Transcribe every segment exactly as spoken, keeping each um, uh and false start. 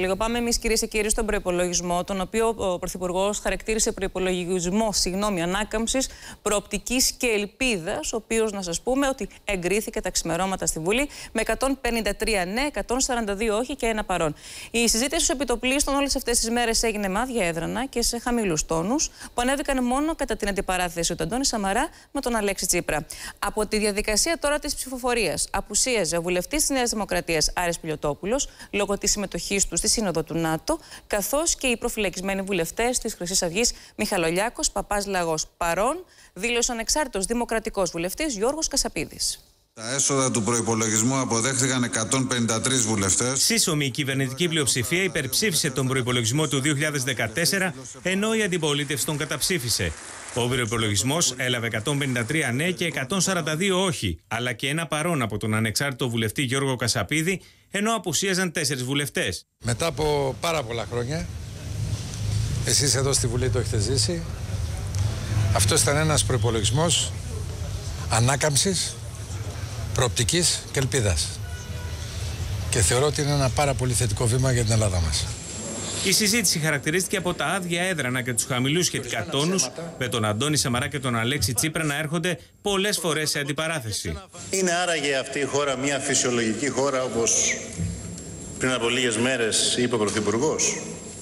Λίγο πάμε εμείς, κυρίες και κύριοι, στον προϋπολογισμό, τον οποίο ο Πρωθυπουργός χαρακτήρισε προϋπολογισμό, συγγνώμη, ανάκαμψης, προοπτικής και ελπίδας, ο οποίος, να σας πούμε, ότι εγκρίθηκε τα ξημερώματα στη Βουλή με εκατόν πενήντα τρία ναι, εκατόν σαράντα δύο όχι και ένα παρόν. Η συζήτηση στους επιτοπλίστων όλες αυτές τις μέρες έγινε με άδεια έδρανα και σε χαμηλούς τόνους, που ανέβηκαν μόνο κατά την αντιπαράθεση του Αντώνη Σαμαρά με τον Αλέξη Τσίπρα. Από τη διαδικασία τώρα της ψηφοφορίας απουσίαζε ο βουλευτής της Νέας Δημοκρατίας Άρης Πιλιοτόπουλος λόγω της συμμετοχής του στη Σύνοδο του ΝΑΤΟ, καθώς και οι προφυλακισμένοι βουλευτές της Χρυσής Αυγής Μιχαλολιάκος, Παπάς Λαγός. Παρόν δήλωσε ο ανεξάρτητος δημοκρατικός βουλευτής Γιώργος Κασαπίδης. Τα έσοδα του προϋπολογισμού αποδέχθηκαν εκατόν πενήντα τρεις βουλευτές. Σύσσωμη η κυβερνητική πλειοψηφία υπερψήφισε τον προϋπολογισμό του δύο χιλιάδες δεκατέσσερα, ενώ η αντιπολίτευση τον καταψήφισε. Ο προϋπολογισμός έλαβε εκατόν πενήντα τρία ναι και εκατόν σαράντα δύο όχι, αλλά και ένα παρόν από τον ανεξάρτητο βουλευτή Γιώργο Κασαπίδη, ενώ απουσίαζαν τέσσερις βουλευτές. Μετά από πάρα πολλά χρόνια, εσείς εδώ στη Βουλή το έχετε ζήσει, αυτό ήταν ένας προϋπολογισμός ανάκαμψης, προοπτικής και ελπίδας. Και θεωρώ ότι είναι ένα πάρα πολύ θετικό βήμα για την Ελλάδα μας. Η συζήτηση χαρακτηρίστηκε από τα άδεια έδρανα και τους χαμηλούς σχετικά τόνους, με τον Αντώνη Σαμαρά και τον Αλέξη Τσίπρα να έρχονται πολλές φορές σε αντιπαράθεση. Είναι άραγε αυτή η χώρα μια φυσιολογική χώρα, όπως πριν από λίγες μέρες είπε ο Πρωθυπουργός?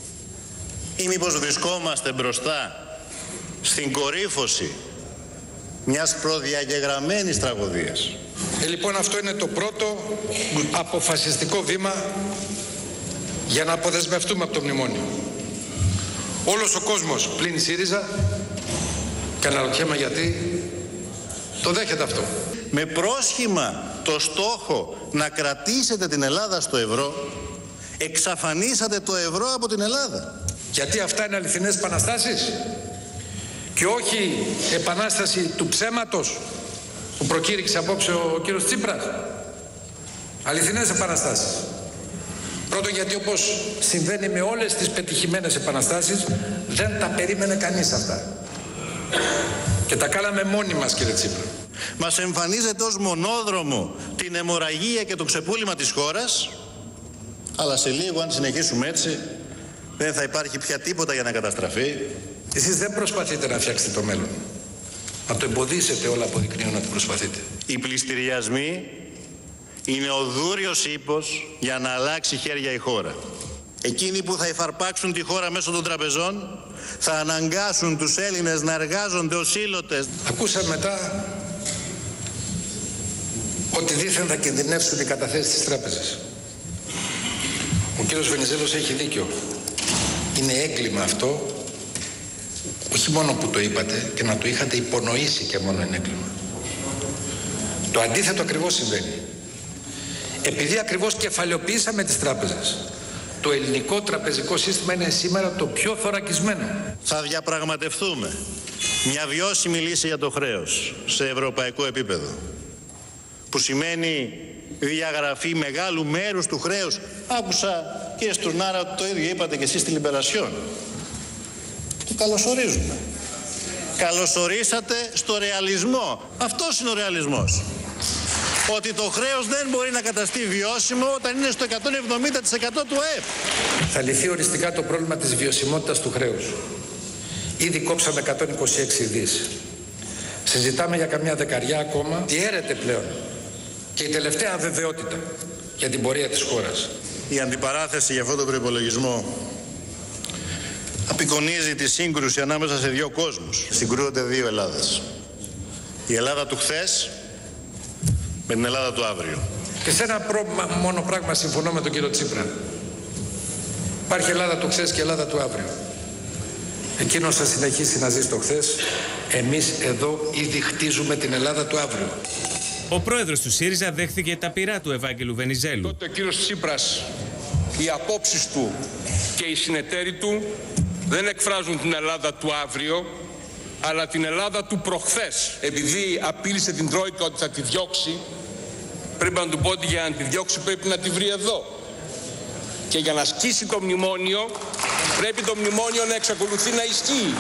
Ή μήπως βρισκόμαστε μπροστά στην κορύφωση μιας προδιαγεγραμμένης τραγωδίας? Ε, λοιπόν, αυτό είναι το πρώτο αποφασιστικό βήμα για να αποδεσμευτούμε από το μνημόνιο. Όλος ο κόσμος πλην η ΣΥΡΙΖΑ, και αναρωτιέμαι γιατί, το δέχεται αυτό. Με πρόσχημα το στόχο να κρατήσετε την Ελλάδα στο ευρώ, εξαφανίσατε το ευρώ από την Ελλάδα. Γιατί αυτά είναι αληθινές επαναστάσεις και όχι επανάσταση του ψέματος που προκήρυξε απόψε ο κύριος Τσίπρας. Αληθινές επαναστάσεις. Πρώτον, γιατί όπως συμβαίνει με όλες τις πετυχημένες επαναστάσεις, δεν τα περίμενε κανείς αυτά. Και τα κάναμε μόνοι μας, κύριε Τσίπρα. Μας εμφανίζεται ως μονόδρομο την αιμορραγία και το ξεπούλημα της χώρας, αλλά σε λίγο, αν συνεχίσουμε έτσι, δεν θα υπάρχει πια τίποτα για να καταστραφεί. Εσείς δεν προσπαθείτε να φτιάξετε το μέλλον. Να το εμποδίσετε, όλα αποδεικνύουν ότι προσπαθείτε. Οι πληστηριασμοί είναι ο δούριος ύπος για να αλλάξει χέρια η χώρα. Εκείνοι που θα υφαρπάξουν τη χώρα μέσω των τραπεζών θα αναγκάσουν τους Έλληνες να εργάζονται ως ήλωτες. Ακούσαμε μετά ότι δήθεν θα κινδυνεύσουν οι καταθέσεις της τράπεζας. Ο κύριος Βενιζέλος έχει δίκιο. Είναι έγκλημα αυτό, όχι μόνο που το είπατε, και να το είχατε υπονοήσει και μόνο είναι έγκλημα. Το αντίθετο ακριβώς συμβαίνει. Επειδή ακριβώς κεφαλαιοποιήσαμε τις τράπεζες, το ελληνικό τραπεζικό σύστημα είναι σήμερα το πιο θωρακισμένο. Θα διαπραγματευτούμε μια βιώσιμη λύση για το χρέος σε ευρωπαϊκό επίπεδο, που σημαίνει διαγραφή μεγάλου μέρους του χρέους. Άκουσα, κύριε Στουρνάρα, ότι το ίδιο είπατε και εσείς στη Λιμπερασιόν. Το καλωσορίζουμε. Καλωσορίσατε στο ρεαλισμό. Αυτός είναι ο ρεαλισμός. Ότι το χρέος δεν μπορεί να καταστεί βιώσιμο όταν είναι στο εκατόν εβδομήντα τοις εκατό του ΑΕΠ. Θα λυθεί οριστικά το πρόβλημα της βιωσιμότητας του χρέους. Ήδη κόψαμε εκατόν είκοσι έξι δις. Συζητάμε για καμιά δεκαριά ακόμα. Διέρεται πλέον και η τελευταία αβεβαιότητα για την πορεία της χώρας. Η αντιπαράθεση για αυτόν τον προϋπολογισμό απεικονίζει τη σύγκρουση ανάμεσα σε δύο κόσμους. Συγκρούονται δύο Ελλάδες. Η Ελλάδα του χθες με την Ελλάδα του αύριο. Και σε ένα προ... μόνο πράγμα συμφωνώ με τον κύριο Τσίπρα. Υπάρχει Ελλάδα του χθες και Ελλάδα του αύριο. Εκείνος θα συνεχίσει να ζει στο χθες. Εμείς εδώ ήδη χτίζουμε την Ελλάδα του αύριο. Ο πρόεδρος του ΣΥΡΙΖΑ δέχθηκε τα πειρά του Ευάγγελου Βενιζέλου. Τότε ο κύριος Τσίπρας, οι απόψεις του και οι συνεταίροι του δεν εκφράζουν την Ελλάδα του αύριο, αλλά την Ελλάδα του προχθές. Επειδή απείλησε την Τρόικα ότι θα τη διώξει, πρέπει να του πω ότι για να τη διώξει πρέπει να τη βρει εδώ. Και για να σκίσει το μνημόνιο, πρέπει το μνημόνιο να εξακολουθεί να ισχύει.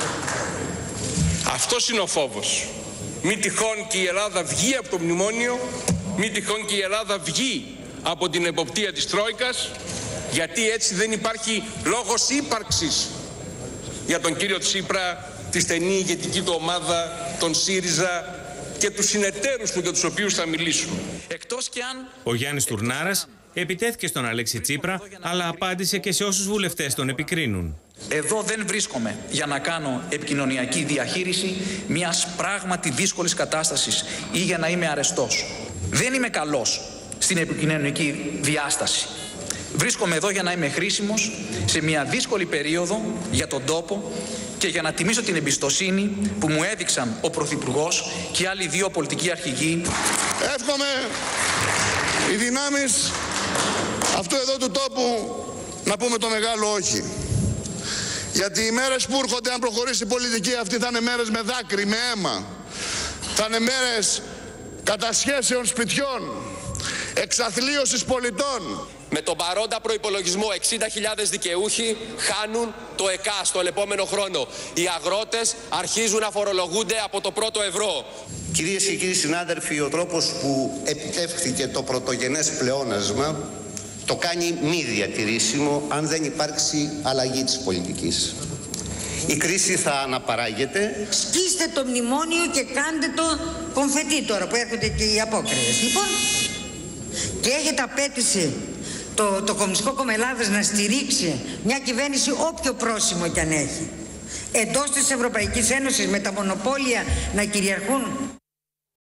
Αυτός είναι ο φόβος. Μη τυχόν και η Ελλάδα βγει από το μνημόνιο, μη τυχόν και η Ελλάδα βγει από την εποπτεία της Τρόικας, Γιατί έτσι δεν υπάρχει λόγος ύπαρξης για τον κύριο Τσίπρα, τη στενή ηγετική του ομάδα, τον ΣΥΡΙΖΑ και τους συνεταίρους του για τους οποίους θα μιλήσουμε. Εκτός και αν... Ο Γιάννης Τουρνάρας επιτέθηκε στον Αλέξη Τσίπρα, αλλά απάντησε και σε όσους βουλευτές τον επικρίνουν. Εδώ δεν βρίσκομαι για να κάνω επικοινωνιακή διαχείριση μιας πράγματι δύσκολης κατάστασης ή για να είμαι αρεστός. Δεν είμαι καλός στην επικοινωνιακή διάσταση. Βρίσκομαι εδώ για να είμαι χρήσιμος σε μια δύσκολη περίοδο για τον τόπο και για να τιμήσω την εμπιστοσύνη που μου έδειξαν ο Πρωθυπουργός και άλλοι δύο πολιτικοί αρχηγοί. Εύχομαι οι δυνάμεις αυτού εδώ του τόπου να πούμε το μεγάλο όχι. Γιατί οι μέρες που έρχονται, αν προχωρήσει η πολιτική αυτή, θα είναι μέρες με δάκρυ, με αίμα. Θα είναι μέρες κατασχέσεων σπιτιών, εξαθλίωσης πολιτών. Με τον παρόντα προϋπολογισμό εξήντα χιλιάδες δικαιούχοι χάνουν το ΕΚΑΣ τον επόμενο χρόνο. Οι αγρότες αρχίζουν να φορολογούνται από το πρώτο ευρώ. Κυρίες και κύριοι συνάδελφοι, ο τρόπος που επιτεύχθηκε το πρωτογενές πλεόνασμα το κάνει μη διατηρήσιμο αν δεν υπάρξει αλλαγή της πολιτικής. Η κρίση θα αναπαράγεται. Σκίστε το μνημόνιο και κάντε το κομφετί τώρα που έρχονται και οι απόκριες. Λοιπόν, και έχετε απέτηση το, το Κομμουνιστικό Κόμμα Ελλάδας να στηρίξει μια κυβέρνηση όποιο πρόσημο κι αν έχει. Εντός της Ευρωπαϊκής Ένωσης με τα μονοπόλια να κυριαρχούν.